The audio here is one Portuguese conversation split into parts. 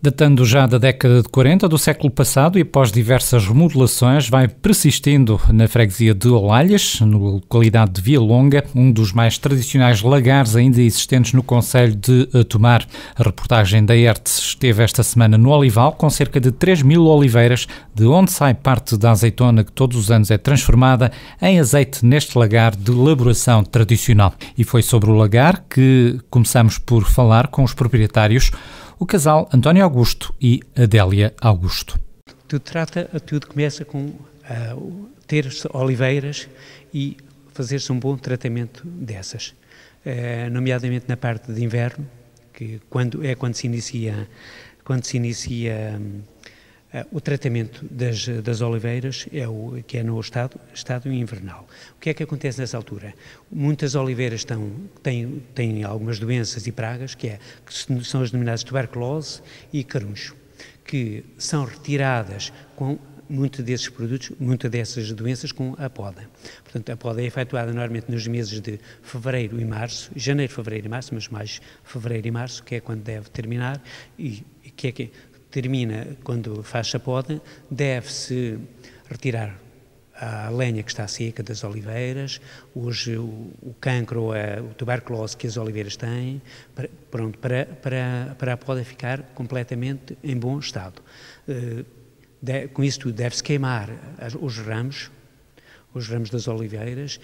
Datando já da década de 40 do século passado e após diversas remodelações, vai persistindo na freguesia de Olalhas, na localidade de Via Longa, um dos mais tradicionais lagares ainda existentes no concelho de Tomar. A reportagem da ERTE esteve esta semana no Olival, com cerca de 3.000 oliveiras, de onde sai parte da azeitona que todos os anos é transformada em azeite neste lagar de elaboração tradicional. E foi sobre o lagar que começamos por falar com os proprietários, o casal António Augusto e Adélia Augusto. Tudo começa com ter oliveiras e fazer-se um bom tratamento dessas, nomeadamente na parte de inverno, que quando se inicia o tratamento das oliveiras, que é no estado invernal. O que é que acontece nessa altura? Muitas oliveiras têm algumas doenças e pragas, que são as denominadas tuberculose e caruncho, que são retiradas com muitos desses produtos, muitas dessas doenças com a poda. Portanto, a poda é efetuada normalmente nos meses de fevereiro e março, janeiro, fevereiro e março, mas mais fevereiro e março, que é quando deve terminar, e que é que termina quando faz a poda, deve-se retirar a lenha que está seca das oliveiras, o cancro ou a tuberculose que as oliveiras têm, para a poda ficar completamente em bom estado. Com isso tudo, deve-se queimar os ramos das oliveiras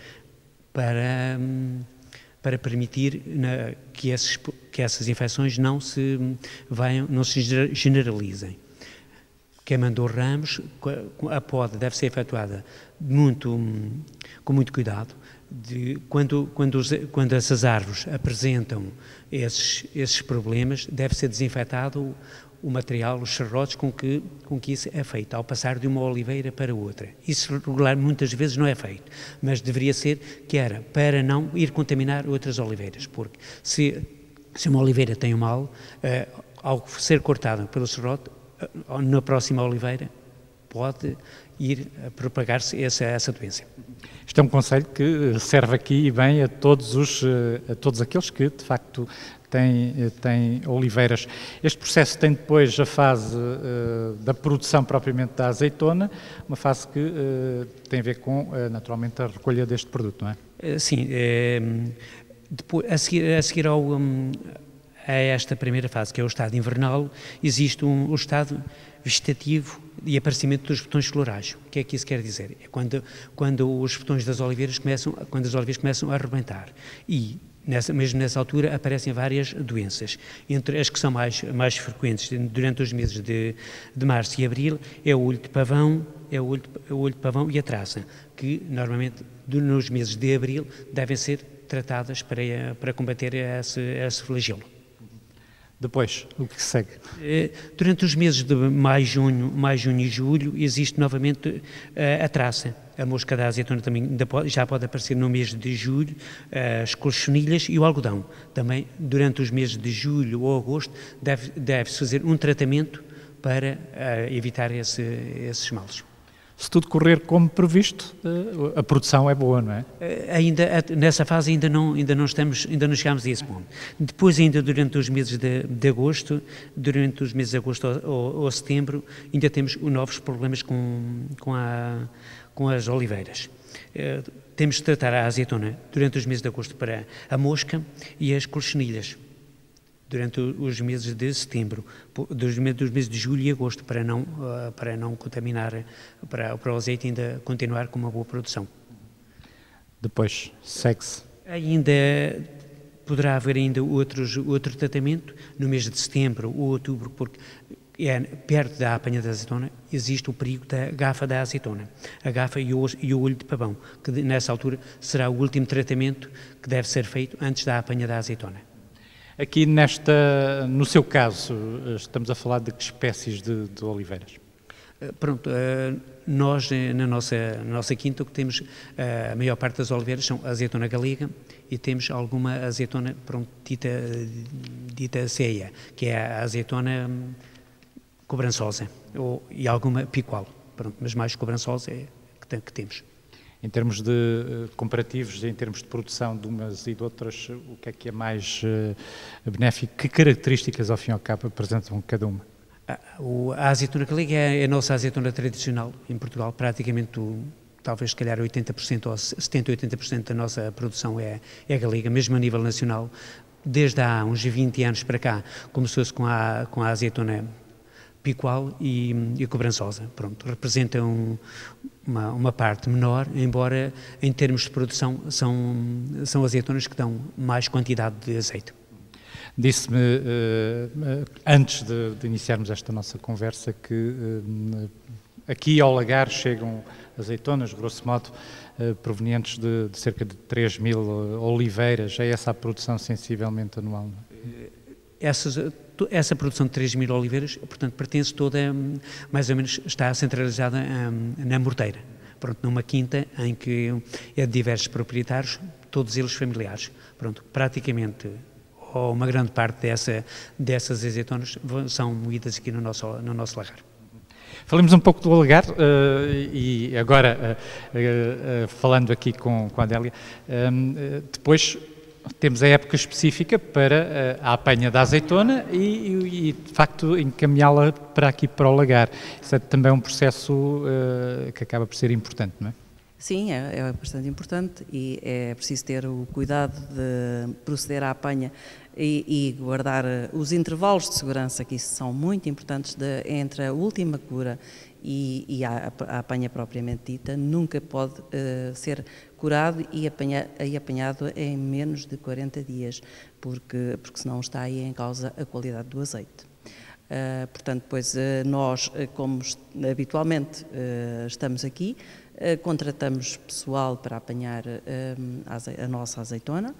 para permitir que essas infecções não se generalizem. Queimando os ramos, a poda deve ser efetuada com muito cuidado. Quando essas árvores apresentam esses problemas, deve ser desinfetado o material, os serrotes com que isso é feito, ao passar de uma oliveira para outra. Isso regular muitas vezes não é feito, mas deveria ser para não ir contaminar outras oliveiras, porque se uma oliveira tem um mal, ao ser cortada pelo serrote, na próxima oliveira pode ir a propagar-se essa doença. Isto é um conselho que serve aqui e bem a todos aqueles que, de facto, têm oliveiras. Este processo tem depois a fase da produção propriamente da azeitona, uma fase que tem a ver com, naturalmente, a recolha deste produto, não é? Sim. Depois, a seguir a esta primeira fase, que é o estado invernal, existe o estado vegetativo e aparecimento dos botões florais. O que é que isso quer dizer? É quando os botões das oliveiras começam a arrebentar. E mesmo nessa altura aparecem várias doenças. Entre as que são mais frequentes durante os meses de março e abril é o olho de pavão, e a traça, que normalmente nos meses de abril devem ser tratadas para combater esse flagelo. Depois, o que segue? Durante os meses de maio, junho e julho existe novamente a traça. A mosca da azeitona também já pode aparecer no mês de julho, as colchonilhas e o algodão. Também durante os meses de julho ou agosto deve-se fazer um tratamento para evitar esses males. Se tudo correr como previsto, a produção é boa, não é? Nessa fase ainda não chegámos a esse ponto. Depois, ainda durante os meses de agosto, ou setembro, ainda temos novos problemas com as oliveiras. Temos de tratar a azeitona durante os meses de agosto para a mosca e as colchonilhas durante os meses de setembro, dos meses de julho e agosto, para não contaminar, para o azeite ainda continuar com uma boa produção. Depois, segue-se. Ainda poderá haver outro tratamento no mês de setembro ou outubro, porque perto da apanha da azeitona existe o perigo da gafa da azeitona, a gafa e o olho de pavão, que nessa altura será o último tratamento que deve ser feito antes da apanha da azeitona. Aqui no seu caso, estamos a falar de que espécies de oliveiras? Pronto, nós na nossa quinta o que temos, a maior parte das oliveiras são a azeitona galega e temos alguma azeitona dita ceia, que é a azeitona cobrançosa e alguma picual, pronto, mas mais cobrançosa é que temos. Em termos de comparativos, em termos de produção de umas e de outras, o que é mais benéfico? Que características, ao fim e ao cabo, apresentam cada uma? A azeitona galega é a nossa azeitona tradicional em Portugal, praticamente talvez se calhar 80% ou 70% ou 80% da nossa produção é galega, mesmo a nível nacional. Desde há uns 20 anos para cá começou-se com a azeitona picual e cobrançosa. Pronto, representam uma parte menor, embora em termos de produção são azeitonas que dão mais quantidade de azeite. Disse-me, antes de iniciarmos esta nossa conversa, que aqui ao lagar chegam azeitonas, grosso modo, provenientes de cerca de 3.000 oliveiras. É essa a produção sensivelmente anual? Essa produção de 3.000 oliveiras, portanto, pertence toda, mais ou menos, está centralizada na Morteira. Pronto, numa quinta em que é de diversos proprietários, todos eles familiares. Pronto, praticamente, ou uma grande parte dessas azeitonas são moídas aqui no nosso lagar. Falemos um pouco do lagar e agora, falando aqui com a Adélia, depois temos a época específica para a apanha da azeitona e de facto encaminhá-la para aqui, para o lagar. Isso é também um processo que acaba por ser importante, não é? Sim, é bastante importante e é preciso ter o cuidado de proceder à apanha e guardar os intervalos de segurança, que isso são muito importantes, entre a última cura e a apanha propriamente dita. Nunca pode ser curado e apanhado em menos de 40 dias, porque senão está aí em causa a qualidade do azeite. Portanto, pois nós, como habitualmente estamos aqui, contratamos pessoal para apanhar a nossa azeitona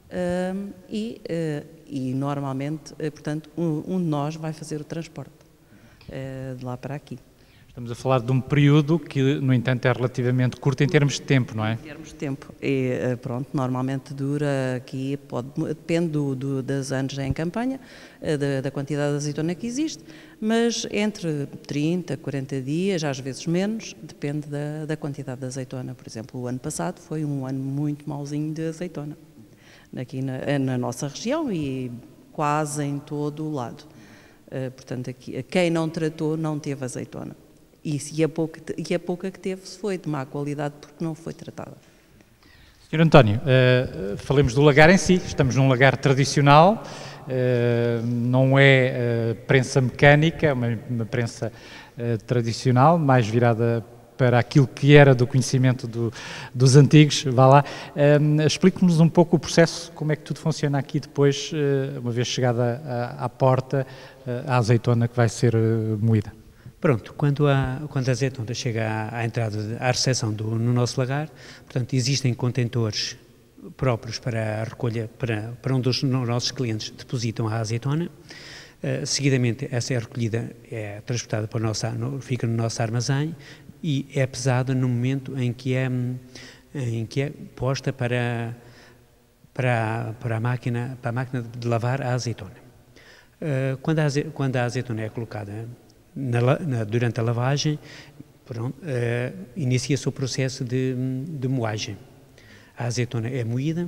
e normalmente, portanto, um de nós vai fazer o transporte de lá para aqui. Estamos a falar de um período que, no entanto, é relativamente curto em termos de tempo, não é? Em termos de tempo. E pronto, normalmente dura aqui, depende dos anos em campanha, da quantidade de azeitona que existe, mas entre 30, 40 dias, às vezes menos, depende da quantidade de azeitona. Por exemplo, o ano passado foi um ano muito mauzinho de azeitona, aqui na nossa região e quase em todo o lado. Portanto, aqui, quem não tratou não teve azeitona. E a pouca que teve foi de má qualidade porque não foi tratada. Sr. António, falemos do lagar em si. Estamos num lagar tradicional, não é prensa mecânica, é uma prensa tradicional, mais virada para aquilo que era do conhecimento dos antigos. Vá lá. Explique-nos um pouco o processo, como é que tudo funciona aqui depois, uma vez chegada à porta, a azeitona que vai ser moída. Pronto, quando a azeitona chega à entrada, à recepção no nosso lagar, portanto, existem contentores próprios para a recolha, para onde os nossos clientes depositam a azeitona. Seguidamente, essa é recolhida, é transportada fica no nosso armazém e é pesada no momento em que é posta para a máquina de lavar a azeitona. Quando a azeitona é colocada durante a lavagem, inicia-se o processo de moagem. A azeitona é moída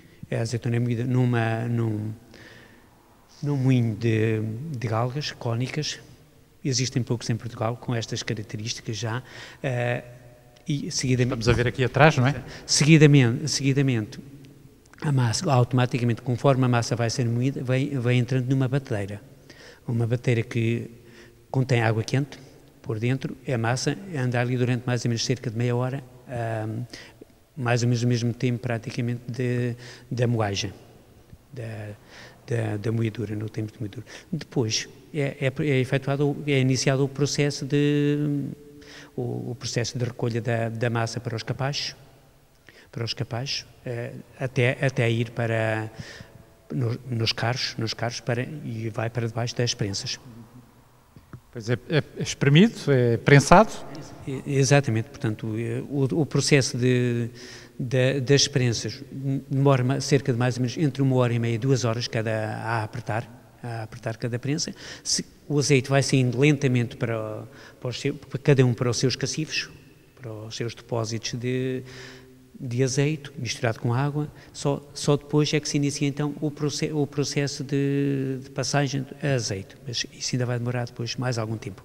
num moinho de galgas cónicas. Existem poucos em Portugal com estas características já. E seguidamente, estamos a ver aqui atrás, não é? Seguidamente, a massa, automaticamente, conforme a massa vai ser moída, vai entrando numa batedeira. Uma batedeira que contém água quente por dentro, a massa anda ali durante mais ou menos cerca de meia hora, mais ou menos o mesmo tempo praticamente da moagem, da moedura, no tempo de moedura. Depois é iniciado o processo de recolha da massa para os capachos, até ir para nos carros e vai para debaixo das prensas. Pois é espremido, é prensado? Exatamente, portanto, o processo das prensas demora cerca de mais ou menos entre 1h30 e 2 horas a apertar cada prensa. O azeite vai saindo lentamente para cada um para os seus cacifos, para os seus depósitos de azeite misturado com água, só depois é que se inicia então o processo de passagem a azeite, mas isso ainda vai demorar depois mais algum tempo.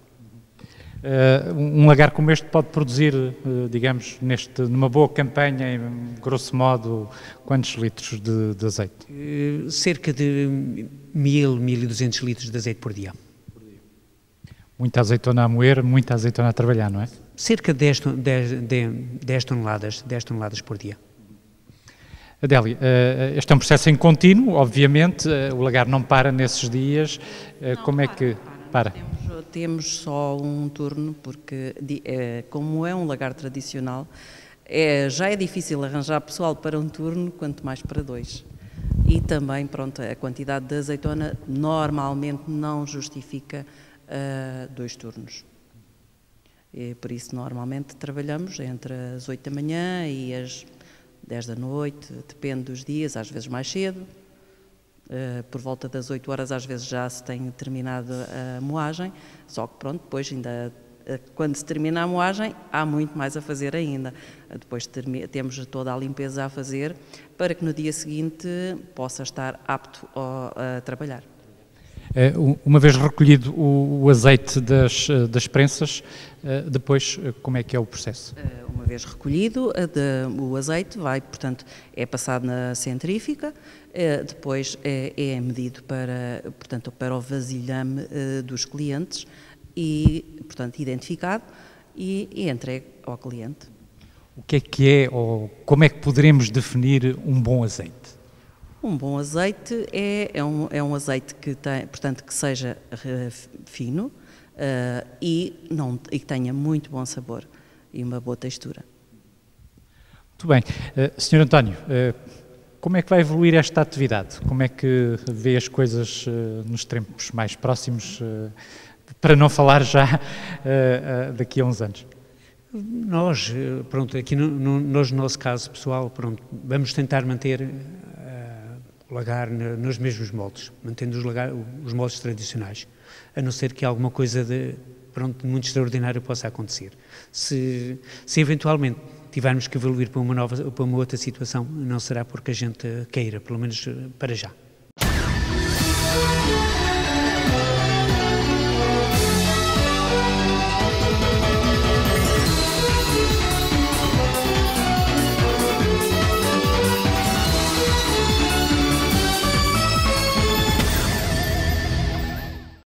Um lagar como este pode produzir, digamos, numa boa campanha, em grosso modo, quantos litros de azeite? Cerca de 1.200 litros de azeite por dia. Muita azeitona a moer, muita azeitona a trabalhar, não é? Cerca de 10 toneladas por dia. Adélia, este é um processo em contínuo, obviamente, o lagar não para nesses dias, como é que para? Temos só um turno, porque como é um lagar tradicional, já é difícil arranjar pessoal para um turno, quanto mais para 2. E também, pronto, a quantidade de azeitona normalmente não justifica 2 turnos. E por isso, normalmente, trabalhamos entre as 8 da manhã e as 10 da noite, depende dos dias, às vezes mais cedo. Por volta das 8 horas, às vezes já se tem terminado a moagem, só que pronto, depois ainda, quando se termina a moagem, há muito mais a fazer ainda. Depois temos toda a limpeza a fazer para que no dia seguinte possa estar apto a trabalhar. Uma vez recolhido o azeite das prensas, depois como é que é o processo? Uma vez recolhido, o azeite vai, portanto, é passado na centrífuga, depois é medido para o vasilhame dos clientes e, portanto, identificado e entregue ao cliente. O que é ou como é que poderemos definir um bom azeite? Um bom azeite é um azeite que tem, portanto, que seja fino e que tenha muito bom sabor e uma boa textura. Muito bem. Sr. António, como é que vai evoluir esta atividade? Como é que vê as coisas nos tempos mais próximos, para não falar já daqui a uns anos? Nós, pronto, aqui no nosso caso pessoal, pronto, vamos tentar manter o lagar nos mesmos moldes, mantendo os moldes tradicionais, a não ser que alguma coisa de muito extraordinário possa acontecer. Se eventualmente tivermos que evoluir para uma outra situação, não será porque a gente queira, pelo menos para já.